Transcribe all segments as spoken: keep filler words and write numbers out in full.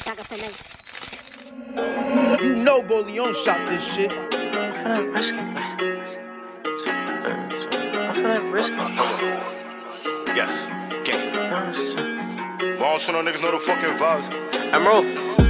You know Boleon shot this shit. I feel like risking it. I feel like risking it. Yes, game. Long shit on niggas know the fucking vibes. Emerald.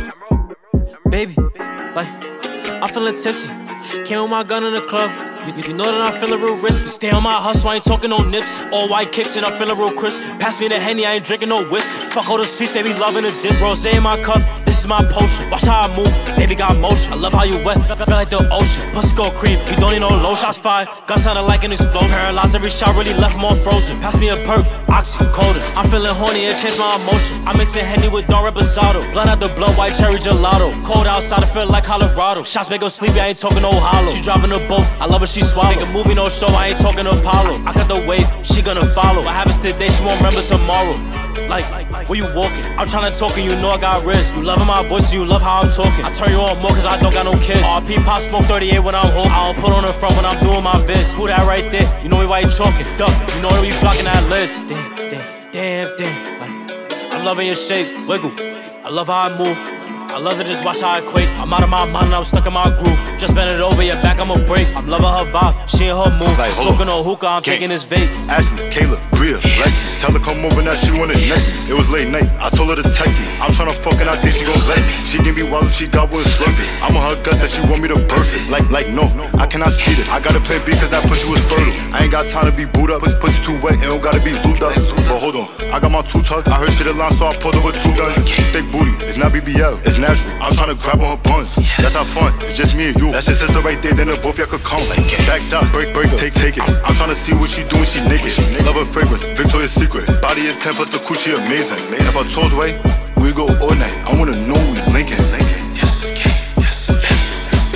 Baby, like, I'm feeling tipsy. Came with my gun in the club. You, you know that I'm feeling real risky. Stay on my hustle, I ain't talking no nips. All white kicks and I'm feeling real crisp. Pass me the Henny, I ain't drinking no whiskey. Fuck all the seats, they be loving the diss. Rosé in my cup, this is my potion. Watch how I move, baby got motion. I love how you wet, feel like the ocean. Pussy go cream, you don't need no lotion. Shots fired, gun sounded like an explosion. Paralyzed, every shot really left him all frozen. Pass me a perk, oxy, colder. I'm feeling horny and change my emotion. I'm mixing Henny with Don Reposado. Blunt out the blood, white cherry gelato. Cold outside, I feel like Colorado. Shots make her sleepy, I ain't talking no hollow. She driving a boat, I love her, she swallow. Make a movie, no show, I ain't talking Apollo. I got the wave, she gonna follow. What happens today, she won't remember tomorrow. Like, where you walking? I'm tryna talk and you know I got risk. You loving my voice and you love how I'm talking. I turn you on more cause I don't got no kids. R P Pop Smoke thirty-eight when I'm home. I don't put on the front when I'm doing my vids. Who that right there? You know we white chalking. Duck, you know that we flocking that lids. Damn, damn, damn, damn. Like, I'm loving your shape, wiggle. I love how I move. I love to just watch how I quake. I'm out of my mind and I'm stuck in my groove. Just bend it over, your back, I'ma break. I'm loving her vibe, she in her move. Like, smoking on hookah, I'm taking this vape. Ashley, Kayla, Bria, Lexi. Tell her come over now, she wanted next. It was late night, I told her to text me. I'm tryna fuck and I think she gon' let me. She give me wild if she got one slurping. I'm on her guts that she want me to birth it. Like, like no, I cannot see it. I gotta play B cause that pussy was fertile. I ain't got time to be booed up. Pussy too wet, it don't gotta be lubed up. But hold on, I got my two tucked. I heard shit a line, so I pulled her with two guns. Thick booty, it's not B B L, it's natural. I'm tryna grab on her buns. That's how fun. It's just me and you. That's your sister right there. Then the both y'all could come. Like back shot, break, break, take, take it. I'm tryna see what she doing. She naked. Love her fragrance, Victoria's Secret. Body is ten plus the coochie amazing. If I toes way, we go all night. I wanna know we linking. Yes, yes, yes, yes.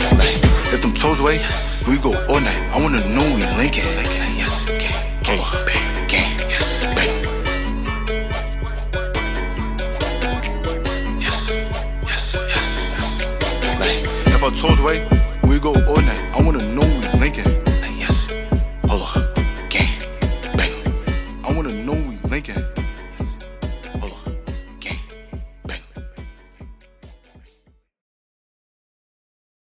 If them toes way, we go all night. I wanna know we linking. Yes, gang, gang, gang, yes, bang. If I toes way, we go all night. I wanna know